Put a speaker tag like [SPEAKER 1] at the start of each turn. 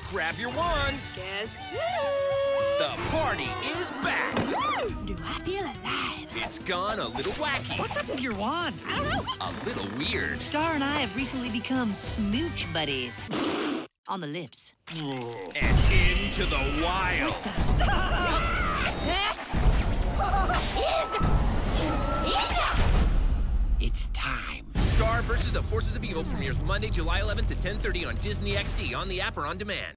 [SPEAKER 1] Grab your wands.
[SPEAKER 2] Guess.
[SPEAKER 1] The party is back.
[SPEAKER 2] Do I feel alive?
[SPEAKER 1] It's gone a little wacky.
[SPEAKER 3] What's up with your wand?
[SPEAKER 2] I don't know.
[SPEAKER 1] A little weird.
[SPEAKER 3] Star and I have recently become smooch buddies. On the lips.
[SPEAKER 1] And into the wild.
[SPEAKER 2] That is enough!
[SPEAKER 3] It's time.
[SPEAKER 1] Star vs. the Forces of Evil premieres Monday, July 11th at 10:30 on Disney XD, on the app or on demand.